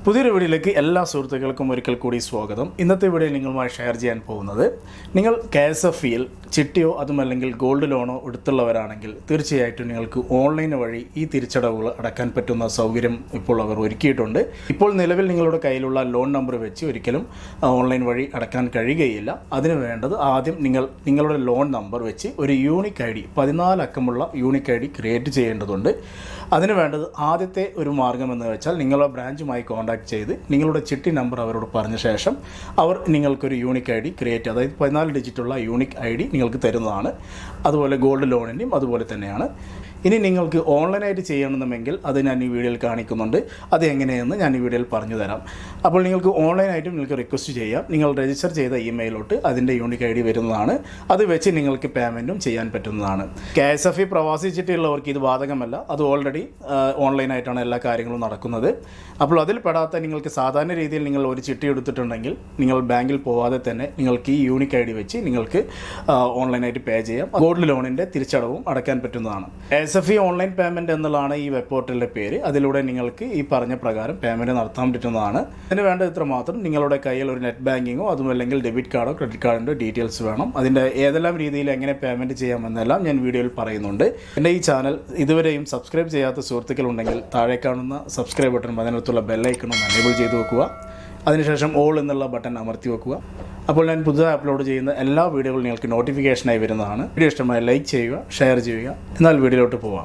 പുതിയൊരു വീഡിയോയിലേക്ക് എല്ലാ സുഹൃത്തുക്കൾക്കും ഒരിക്കൽ കൂടി സ്വാഗതം. ഇന്നത്തെ വീഡിയോയിൽ നിങ്ങളുമായി ഷെയർ ചെയ്യാൻ പോകുന്നത്, നിങ്ങൾ KSFEയിൽ ചിട്ടിയോ അതുമല്ലെങ്കിൽ ഗോൾഡ് ലോണോ എടുത്തുള്ളവരാണെങ്കിൽ തീർച്ചയായിട്ടും നിങ്ങൾക്ക് ഓൺലൈൻ വഴി ഈ തിരിച്ചടവുകൾ അടക്കാൻ പറ്റുന്ന സൗകര്യം ഇപ്പോൾ അവർ ഒരുക്കിയിട്ടുണ്ട്. ഇപ്പോൾ നിലവിൽ നിങ്ങളുടെ കയ്യിലുള്ള ലോൺ നമ്പർ വെച്ച് ഒരിക്കലും ഓൺലൈൻ വഴി അടക്കാൻ കഴിയുകയില്ല. അതിന് വേണ്ടത് ആദ്യം നിങ്ങളുടെ ലോൺ നമ്പർ വെച്ച് ഒരു യൂണിക് ID 14 അക്കമുള്ള യൂണിക് ID ക്രിയേറ്റ് ചെയ്യേണ്ടതുണ്ട്. അതിന് വേണ്ടത് ആദ്യത്തെ ഒരു മാർഗ്ഗമെന്ന് വെച്ചാൽ നിങ്ങളുടെ ബ്രാഞ്ചുമായി കോൺടാക്ട് ചെയ്ത് നിങ്ങളുടെ ചിട്ടി നമ്പർ അവരോട് പറഞ്ഞ ശേഷം അവർ നിങ്ങൾക്കൊരു യൂണിക് ID ക്രിയേറ്റ്, അതായത് 14 ഡിജിറ്റുള്ള യൂണിക് ID നിങ്ങൾക്ക് തരുന്നതാണ്. അതുപോലെ ഗോൾഡ് ലോണിൻ്റെയും അതുപോലെ തന്നെയാണ്. ഇനി നിങ്ങൾക്ക് ഓൺലൈനായിട്ട് ചെയ്യണമെങ്കിൽ അത് ഞാൻ ഈ വീഡിയോയിൽ കാണിക്കുന്നുണ്ട്. അത് എങ്ങനെയെന്ന് ഞാൻ ഈ വീഡിയോയിൽ പറഞ്ഞു തരാം. അപ്പോൾ നിങ്ങൾക്ക് ഓൺലൈനായിട്ടും നിങ്ങൾക്ക് റിക്വസ്റ്റ് ചെയ്യാം. നിങ്ങൾ രജിസ്റ്റർ ചെയ്ത ഇമെയിലോട്ട് അതിൻ്റെ യൂണിക് ID വരുന്നതാണ്. അത് വെച്ച് നിങ്ങൾക്ക് പേയ്മെൻറ്റും ചെയ്യാൻ പറ്റുന്നതാണ്. KSFE പ്രവാസി ചിട്ടിയുള്ളവർക്ക് ഇത് ബാധകമല്ല. അത് ഓൾറെഡി ഓൺലൈനായിട്ടാണ് എല്ലാ കാര്യങ്ങളും നടക്കുന്നത്. അപ്പോൾ അതിൽ പെടാത്ത നിങ്ങൾക്ക് സാധാരണ രീതിയിൽ നിങ്ങൾ ഒരു ചിട്ടി എടുത്തിട്ടുണ്ടെങ്കിൽ നിങ്ങൾ ബാങ്കിൽ പോവാതെ തന്നെ നിങ്ങൾക്ക് ഈ യൂണിക് ID വെച്ച് നിങ്ങൾക്ക് ഓൺലൈനായിട്ട് പേ ചെയ്യാം. ഗോൾഡ് ലോണിൻ്റെ തിരിച്ചടവും അടയ്ക്കാൻ പറ്റുന്നതാണ്. KSFE ഓൺലൈൻ പേയ്മെൻറ്റ് എന്നുള്ളതാണ് ഈ വെബ് പോർട്ടലിൻ്റെ പേര്. അതിലൂടെ നിങ്ങൾക്ക് ഈ പറഞ്ഞ പ്രകാരം പേയ്മെൻറ്റ് നടത്താൻ പറ്റുന്നതാണ്. അതിന് വേണ്ട ഇത്ര മാത്രം നിങ്ങളുടെ കയ്യിൽ ഒരു നെറ്റ് ബാങ്കിങ്ങോ അതുമല്ലെങ്കിൽ ഡെബിറ്റ് കാർഡോ ക്രെഡിറ്റ് കാർഡിൻ്റെ ഡീറ്റെയിൽസ് വേണം. അതിൻ്റെ ഏതെല്ലാം രീതിയിൽ എങ്ങനെ പേയ്മെൻറ്റ് ചെയ്യാമെന്നെല്ലാം ഞാൻ വീഡിയോയിൽ പറയുന്നുണ്ട്. എൻ്റെ ഈ ചാനൽ ഇതുവരെയും സബ്സ്ക്രൈബ് ചെയ്യാത്ത സുഹൃത്തുക്കളുണ്ടെങ്കിൽ താഴെ കാണുന്ന സബ്സ്ക്രൈബ് ബട്ടൺ അതിനകത്തുള്ള ബെല്ലൈക്കണും എനേബിൾ ചെയ്ത് വെക്കുക. അതിനുശേഷം ഓൾ എന്നുള്ള ബട്ടൺ അമർത്തി വെക്കുക. അപ്പോൾ ഞാൻ പുതുതായി അപ്ലോഡ് ചെയ്യുന്ന എല്ലാ വീഡിയോകളും നിങ്ങൾക്ക് നോട്ടിഫിക്കേഷനായി വരുന്നതാണ്. വീഡിയോ ഇഷ്ടമായി ലൈക്ക് ചെയ്യുക, ഷെയർ ചെയ്യുക. എന്നാൽ വീഡിയോയിലോട്ട് പോവാം.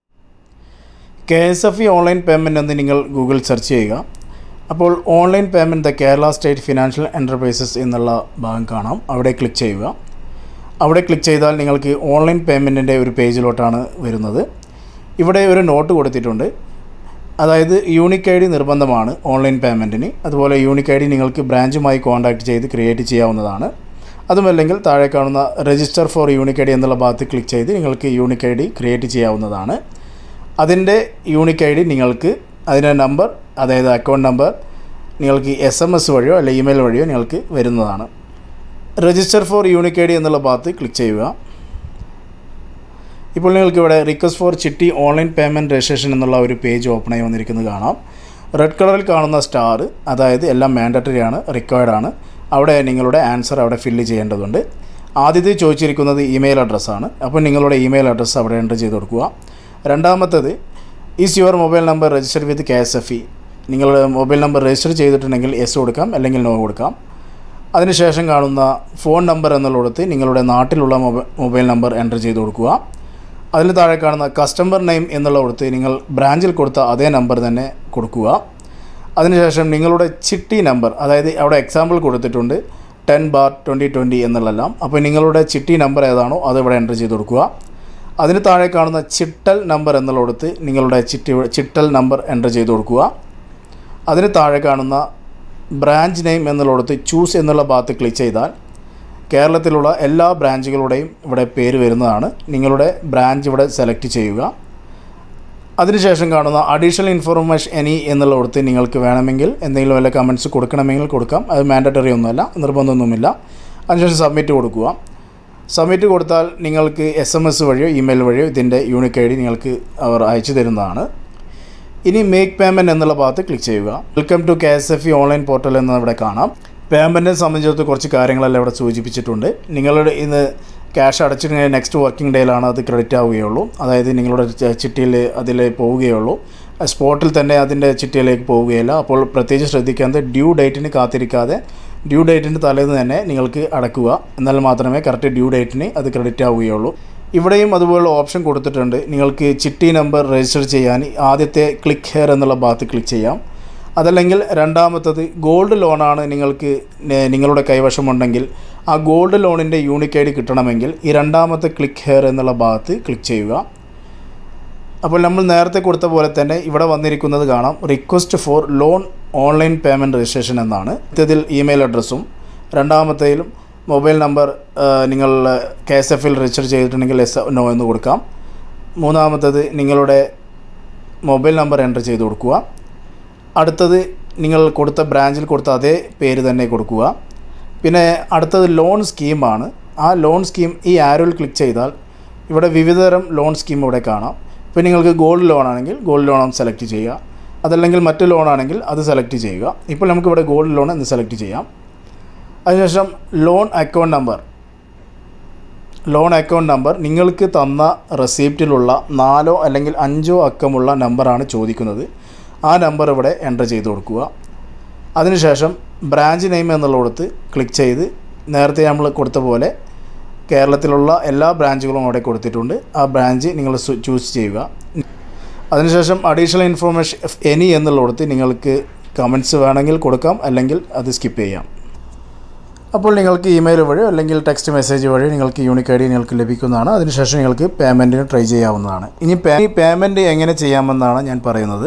KSFE ഓൺലൈൻ പേയ്മെൻറ്റ് എന്ന് നിങ്ങൾ ഗൂഗിൾ സെർച്ച് ചെയ്യുക. അപ്പോൾ online payment the Kerala state financial enterprises എന്നുള്ള ഭാഗം കാണാം. അവിടെ ക്ലിക്ക് ചെയ്യുക. അവിടെ ക്ലിക്ക് ചെയ്താൽ നിങ്ങൾക്ക് ഓൺലൈൻ പേയ്മെൻറ്റിൻ്റെ ഒരു പേജിലോട്ടാണ് വരുന്നത്. ഇവിടെ ഒരു നോട്ട് കൊടുത്തിട്ടുണ്ട്. അതായത് യൂണിക് ID നിർബന്ധമാണ് ഓൺലൈൻ പേയ്മെൻറ്റിന്. അതുപോലെ യൂണിക് ID നിങ്ങൾക്ക് ബ്രാഞ്ചുമായി കോൺടാക്റ്റ് ചെയ്ത് ക്രിയേറ്റ് ചെയ്യാവുന്നതാണ്. അതുമല്ലെങ്കിൽ താഴെ കാണുന്ന രജിസ്റ്റർ ഫോർ യൂണിക് ID എന്നുള്ള ഭാഗത്ത് ക്ലിക്ക് ചെയ്ത് നിങ്ങൾക്ക് യൂണിക് ID ക്രിയേറ്റ് ചെയ്യാവുന്നതാണ്. അതിൻ്റെ യൂണിക് ID നിങ്ങൾക്ക് അതിൻ്റെ നമ്പർ, അതായത് അക്കൗണ്ട് നമ്പർ നിങ്ങൾക്ക് SMS വഴിയോ അല്ലെങ്കിൽ ഇമെയിൽ വഴിയോ നിങ്ങൾക്ക് വരുന്നതാണ്. രജിസ്റ്റർ ഫോർ യൂണിക് ID എന്നുള്ള ഭാഗത്ത് ക്ലിക്ക് ചെയ്യുക. ഇപ്പോൾ നിങ്ങൾക്ക് ഇവിടെ request for chitty online payment registration എന്നുള്ള ഒരു പേജ് ഓപ്പണായി വന്നിരിക്കുന്നത് കാണാം. റെഡ് കളറിൽ കാണുന്ന സ്റ്റാർ, അതായത് എല്ലാം മാൻഡറ്ററി ആണ്, റിക്വയർഡ് ആണ്. അവിടെ നിങ്ങളുടെ ആൻസർ അവിടെ ഫില്ല് ചെയ്യേണ്ടതുണ്ട്. ആദ്യത്തെ ചോദിച്ചിരിക്കുന്നത് ഇമെയിൽ അഡ്രസ്സാണ്. അപ്പോൾ നിങ്ങളുടെ ഇമെയിൽ അഡ്രസ്സ് അവിടെ എൻ്റർ ചെയ്ത് കൊടുക്കുക. രണ്ടാമത്തത് is your mobile number register with KSFE. നിങ്ങളുടെ മൊബൈൽ നമ്പർ രജിസ്റ്റർ ചെയ്തിട്ടുണ്ടെങ്കിൽ യെസ് കൊടുക്കാം, അല്ലെങ്കിൽ നോ കൊടുക്കാം. അതിനുശേഷം കാണുന്ന ഫോൺ നമ്പർ എന്നുള്ളിടത്ത് നിങ്ങളുടെ നാട്ടിലുള്ള മൊബൈൽ നമ്പർ എൻ്റർ ചെയ്ത് കൊടുക്കുക. അതിന് താഴെ കാണുന്ന കസ്റ്റമർ നെയിം എന്നുള്ള കൊടുത്ത് നിങ്ങൾ ബ്രാഞ്ചിൽ കൊടുത്ത അതേ നമ്പർ തന്നെ കൊടുക്കുക. അതിനുശേഷം നിങ്ങളുടെ ചിട്ടി നമ്പർ, അതായത് അവിടെ എക്സാമ്പിൾ കൊടുത്തിട്ടുണ്ട് 10/2020 എന്നുള്ളതെല്ലാം. അപ്പോൾ നിങ്ങളുടെ ചിട്ടി നമ്പർ ഏതാണോ അത് ഇവിടെ എൻ്റർ ചെയ്ത് കൊടുക്കുക. അതിന് താഴെ കാണുന്ന ചിട്ടൽ നമ്പർ എന്നുള്ള കൊടുത്ത് നിങ്ങളുടെ ചിട്ടൽ നമ്പർ എൻ്റർ ചെയ്ത് കൊടുക്കുക. അതിന് താഴെ കാണുന്ന ബ്രാഞ്ച് നെയിം എന്നുള്ള കൊടുത്ത് ചൂസ് എന്നുള്ള ഭാഗത്ത് ക്ലിക്ക് ചെയ്താൽ കേരളത്തിലുള്ള എല്ലാ ബ്രാഞ്ചുകളുടെയും ഇവിടെ പേര് വരുന്നതാണ്. നിങ്ങളുടെ ബ്രാഞ്ച് ഇവിടെ സെലക്ട് ചെയ്യുക. അതിനുശേഷം കാണുന്ന അഡീഷണൽ ഇൻഫോർമേഷൻ എനി എന്നുള്ള കൊടുത്ത് നിങ്ങൾക്ക് വേണമെങ്കിൽ എന്തെങ്കിലും വല്ല കമൻറ്റ്സ് കൊടുക്കണമെങ്കിൽ കൊടുക്കാം. അത് മാൻഡറ്ററി ഒന്നുമല്ല, നിർബന്ധമൊന്നുമില്ല. അതിനുശേഷം സബ്മിറ്റ് കൊടുക്കുക. സബ്മിറ്റ് കൊടുത്താൽ നിങ്ങൾക്ക് SMS വഴിയോ ഇമെയിൽ വഴിയോ ഇതിൻ്റെ യൂണിക് ID നിങ്ങൾക്ക് അവർ അയച്ചു തരുന്നതാണ്. ഇനി മേക്ക് പേയ്മെൻറ്റ് എന്നുള്ള ഭാഗത്ത് ക്ലിക്ക് ചെയ്യുക. Welcome to KSFE online portal എന്ന് ഇവിടെ കാണാം. പേയ്മെൻറ്റിനെ സംബന്ധിച്ചിടത്ത് കുറച്ച് കാര്യങ്ങളെല്ലാം ഇവിടെ സൂചിപ്പിച്ചിട്ടുണ്ട്. നിങ്ങളുടെ ഇന്ന് ക്യാഷ് അടച്ചിട്ടുണ്ടെങ്കിൽ നെക്സ്റ്റ് വർക്കിംഗ് ഡേയിലാണ് അത് ക്രെഡിറ്റ് ആവുകയുള്ളൂ. അതായത് നിങ്ങളുടെ ചിട്ടിയിൽ അതിൽ പോവുകയുള്ളൂ. സ്പോട്ടിൽ തന്നെ അതിൻ്റെ ചിട്ടിയിലേക്ക് പോവുകയില്ല. അപ്പോൾ പ്രത്യേകിച്ച് ശ്രദ്ധിക്കേണ്ടത് ഡ്യൂ ഡേറ്റിന് കാത്തിരിക്കാതെ ഡ്യൂ ഡേറ്റിൻ്റെ തലേന്ന് തന്നെ നിങ്ങൾക്ക് അടക്കുക. എന്നാൽ മാത്രമേ കറക്റ്റ് ഡ്യൂ ഡേറ്റിന് അത് ക്രെഡിറ്റ് ആവുകയുള്ളൂ. ഇവിടെയും അതുപോലുള്ള ഓപ്ഷൻ കൊടുത്തിട്ടുണ്ട്. നിങ്ങൾക്ക് ചിട്ടി നമ്പർ രജിസ്റ്റർ ചെയ്യാൻ ആദ്യത്തെ ക്ലിക്ക് ഹിയർ എന്നുള്ള ഭാഗത്ത് ക്ലിക്ക് ചെയ്യാം. അതല്ലെങ്കിൽ രണ്ടാമത്തത് ഗോൾഡ് ലോണാണ് നിങ്ങൾക്ക് നിങ്ങളുടെ കൈവശമുണ്ടെങ്കിൽ ആ ഗോൾഡ് ലോണിൻ്റെ യൂണിക് ID കിട്ടണമെങ്കിൽ ഈ രണ്ടാമത്തെ ക്ലിക്ക് ഹിയർ എന്നുള്ള ഭാഗത്ത് ക്ലിക്ക് ചെയ്യുക. അപ്പോൾ നമ്മൾ നേരത്തെ കൊടുത്ത പോലെ തന്നെ ഇവിടെ വന്നിരിക്കുന്നത് കാണാം, request for loan online payment registration എന്നാണ്. ഇതിൽ ഇമെയിൽ അഡ്രസ്സും, രണ്ടാമത്തേലും മൊബൈൽ നമ്പർ നിങ്ങൾ KSFEയിൽ രജിസ്റ്റർ ചെയ്തിട്ടുണ്ടെങ്കിൽ യെസ് നോ എന്ന് കൊടുക്കാം. മൂന്നാമത്തത് നിങ്ങളുടെ മൊബൈൽ നമ്പർ എൻ്റർ ചെയ്ത് കൊടുക്കുക. അടുത്തത് നിങ്ങൾ കൊടുത്ത ബ്രാഞ്ചിൽ കൊടുത്ത അതേ പേര് തന്നെ കൊടുക്കുക. പിന്നെ അടുത്തത് ലോൺ സ്കീമാണ്. ആ ലോൺ സ്കീം ഈ ആരോയിൽ ക്ലിക്ക് ചെയ്താൽ ഇവിടെ വിവിധതരം ലോൺ സ്കീം ഇവിടെ കാണാം. ഇപ്പോൾ നിങ്ങൾക്ക് ഗോൾഡ് ലോൺ ആണെങ്കിൽ ഗോൾഡ് ലോൺ സെലക്ട് ചെയ്യുക. അതല്ലെങ്കിൽ മറ്റ് ലോണാണെങ്കിൽ അത് സെലക്ട് ചെയ്യുക. ഇപ്പോൾ നമുക്കിവിടെ ഗോൾഡ് ലോൺ എന്ന് സെലക്ട് ചെയ്യാം. അതിനുശേഷം ലോൺ അക്കൗണ്ട് നമ്പർ നിങ്ങൾക്ക് തന്ന റെസിപ്റ്റിലുള്ള 4 അല്ലെങ്കിൽ 5 അക്കമുള്ള നമ്പറാണ് ചോദിക്കുന്നത്. ആ നമ്പർ ഇവിടെ എൻ്റർ ചെയ്ത് കൊടുക്കുക. അതിനുശേഷം ബ്രാഞ്ച് നെയിം എന്നുള്ളിടത്ത് ക്ലിക്ക് ചെയ്ത് നേരത്തെ നമ്മൾ കൊടുത്ത പോലെ കേരളത്തിലുള്ള എല്ലാ ബ്രാഞ്ചുകളും അവിടെ കൊടുത്തിട്ടുണ്ട്. ആ ബ്രാഞ്ച് നിങ്ങൾ ചൂസ് ചെയ്യുക. അതിനുശേഷം അഡീഷണൽ ഇൻഫോർമേഷൻ എനി എന്നുള്ളിടത്ത് നിങ്ങൾക്ക് കമൻറ്റ്സ് വേണമെങ്കിൽ കൊടുക്കാം, അല്ലെങ്കിൽ അത് സ്കിപ്പ് ചെയ്യാം. അപ്പോൾ നിങ്ങൾക്ക് ഇമെയിൽ വഴി അല്ലെങ്കിൽ ടെക്സ്റ്റ് മെസ്സേജ് വഴി നിങ്ങൾക്ക് യൂണിക് ഐ ഡി നിങ്ങൾക്ക് ലഭിക്കുന്നതാണ്. അതിനുശേഷം നിങ്ങൾക്ക് പേയ്മെൻറ്റിന് ട്രൈ ചെയ്യാവുന്നതാണ്. ഇനി പേയ്മെൻറ്റ് എങ്ങനെ ചെയ്യാമെന്നാണ് ഞാൻ പറയുന്നത്.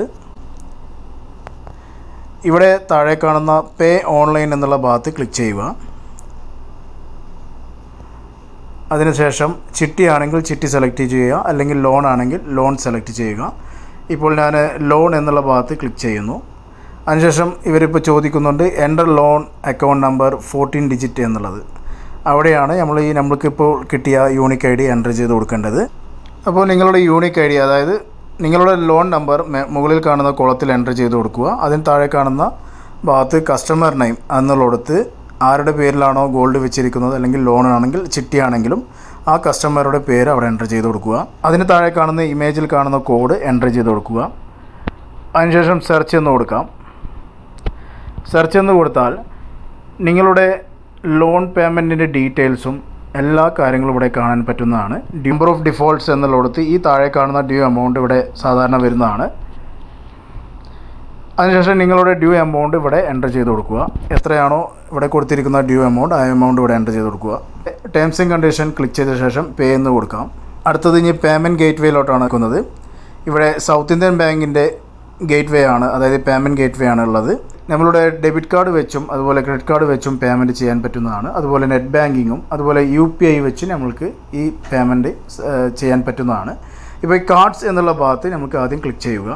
ഇവിടെ താഴെ കാണുന്ന പേ ഓൺലൈൻ എന്നുള്ള ഭാഗത്ത് ക്ലിക്ക് ചെയ്യുക. അതിനുശേഷം ചിട്ടിയാണെങ്കിൽ ചിട്ടി സെലക്ട് ചെയ്യുക, അല്ലെങ്കിൽ ലോൺ ആണെങ്കിൽ ലോൺ സെലക്ട് ചെയ്യുക. ഇപ്പോൾ ഞാൻ ലോൺ എന്നുള്ള ഭാഗത്ത് ക്ലിക്ക് ചെയ്യുന്നു. അതിനുശേഷം ഇവരിപ്പോൾ ചോദിക്കുന്നുണ്ട് enter loan account number 14 digit എന്നുള്ളത്. അവിടെയാണ് നമ്മൾക്കിപ്പോൾ കിട്ടിയ യൂണിക് ഐ ഡി എൻ്റർ ചെയ്ത് കൊടുക്കേണ്ടത്. അപ്പോൾ നിങ്ങളുടെ യൂണിക് ഐ ഡി, അതായത് നിങ്ങളുടെ ലോൺ നമ്പർ മുകളിൽ കാണുന്ന കോളത്തിൽ എൻ്റർ ചെയ്ത് കൊടുക്കുക. അതിന് താഴെ കാണുന്ന ഭാഗത്ത് കസ്റ്റമർ നെയിം എന്നുള്ളിടത്ത് ആരുടെ പേരിലാണോ ഗോൾഡ് വെച്ചിരിക്കുന്നത്, അല്ലെങ്കിൽ ലോണാണെങ്കിൽ ചിട്ടിയാണെങ്കിലും ആ കസ്റ്റമറുടെ പേര് അവിടെ എൻ്റർ ചെയ്ത് കൊടുക്കുക. അതിന് താഴെ കാണുന്ന ഇമേജിൽ കാണുന്ന കോഡ് എൻ്റർ ചെയ്ത് കൊടുക്കുക. അതിനുശേഷം സെർച്ച് എന്ന് കൊടുക്കാം. സെർച്ച് എന്ന് കൊടുത്താൽ നിങ്ങളുടെ ലോൺ പേയ്മെൻറ്റിൻ്റെ ഡീറ്റെയിൽസും എല്ലാ കാര്യങ്ങളും ഇവിടെ കാണാൻ പറ്റുന്നതാണ്. നമ്പർ ഓഫ് ഡിഫോൾട്ട്സ് എന്നുള്ളിടത്ത് ഈ താഴെ കാണുന്ന ഡ്യൂ എമൗണ്ട് ഇവിടെ സാധാരണ വരുന്നതാണ്. അതിനുശേഷം നിങ്ങളുടെ ഡ്യൂ എമൗണ്ട് ഇവിടെ എൻ്റർ ചെയ്ത് കൊടുക്കുക. എത്രയാണോ ഇവിടെ കൊടുത്തിരിക്കുന്ന ഡ്യൂ എമൗണ്ട്, ആ എമൗണ്ട് ഇവിടെ എൻ്റർ ചെയ്ത് കൊടുക്കുക. ടേംസ് ആൻഡ് കണ്ടീഷൻ ക്ലിക്ക് ചെയ്ത ശേഷം പേ എന്ന് കൊടുക്കാം. അടുത്തത് ഇനി പേയ്മെൻറ്റ് ഗേറ്റ് വേയിലോട്ടാണ് നിൽക്കുന്നത്. ഇവിടെ സൗത്ത് ഇന്ത്യൻ ബാങ്കിൻ്റെ ഗേറ്റ് വേ ആണ്, അതായത് പേയ്മെൻറ്റ് ഗേറ്റ് വേ ആണ് ഉള്ളത്. നമ്മളുടെ ഡെബിറ്റ് കാർഡ് വെച്ചും അതുപോലെ ക്രെഡിറ്റ് കാർഡ് വെച്ചും പേയ്മെൻറ്റ് ചെയ്യാൻ പറ്റുന്നതാണ്. അതുപോലെ നെറ്റ് ബാങ്കിങ്ങും അതുപോലെ UPI വെച്ച് നമ്മൾക്ക് ഈ പേയ്മെൻറ്റ് ചെയ്യാൻ പറ്റുന്നതാണ്. ഇപ്പോൾ ഈ കാർഡ്സ് എന്നുള്ള ഭാഗത്ത് നമുക്ക് ആദ്യം ക്ലിക്ക് ചെയ്യുക.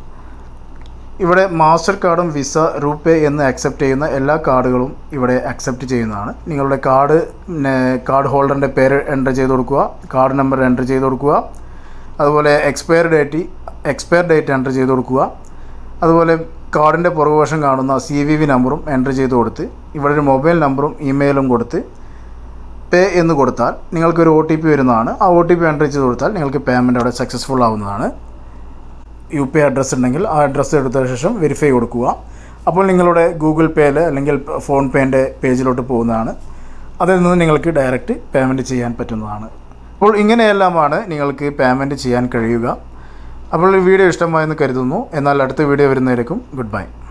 ഇവിടെ മാസ്റ്റർ കാർഡും വിസ, റൂപേ എന്ന് അക്സെപ്റ്റ് ചെയ്യുന്ന എല്ലാ കാർഡുകളും ഇവിടെ അക്സെപ്റ്റ് ചെയ്യുന്നതാണ്. നിങ്ങളുടെ കാർഡ് ഹോൾഡറിൻ്റെ പേര് എൻ്റർ ചെയ്ത് കൊടുക്കുക, കാർഡ് നമ്പർ എൻ്റർ ചെയ്ത് കൊടുക്കുക, അതുപോലെ എക്സ്പയർ ഡേറ്റ് എൻ്റർ ചെയ്ത് കൊടുക്കുക. അതുപോലെ കാർഡിൻ്റെ പുറകുവശം കാണുന്ന CVV നമ്പറും എൻ്റർ ചെയ്ത് കൊടുത്ത് ഇവിടെ ഒരു മൊബൈൽ നമ്പറും ഇമെയിലും കൊടുത്ത് പേ എന്ന് കൊടുത്താൽ നിങ്ങൾക്കൊരു OTP വരുന്നതാണ്. ആ OTP എൻ്റർ ചെയ്ത് കൊടുത്താൽ നിങ്ങൾക്ക് പേയ്മെൻറ്റ് അവിടെ സക്സസ്ഫുൾ ആവുന്നതാണ്. UPI അഡ്രസ്സ് ഉണ്ടെങ്കിൽ ആ അഡ്രസ്സ് എടുത്ത ശേഷം വെരിഫൈ കൊടുക്കുക. അപ്പോൾ നിങ്ങളുടെ ഗൂഗിൾ പേയിൽ അല്ലെങ്കിൽ ഫോൺ പേൻ്റെ പേജിലോട്ട് പോകുന്നതാണ്. അതിൽ നിന്ന് നിങ്ങൾക്ക് ഡയറക്റ്റ് പേയ്മെൻറ്റ് ചെയ്യാൻ പറ്റുന്നതാണ്. അപ്പോൾ ഇങ്ങനെയെല്ലാമാണ് നിങ്ങൾക്ക് പേയ്മെൻറ്റ് ചെയ്യാൻ കഴിയുക. അപ്പോൾ ഈ വീഡിയോ ഇഷ്ടമായെന്ന് കരുതുന്നു. എന്നാൽ അടുത്ത വീഡിയോ വരുന്നവരേക്കും ഗുഡ് ബൈ.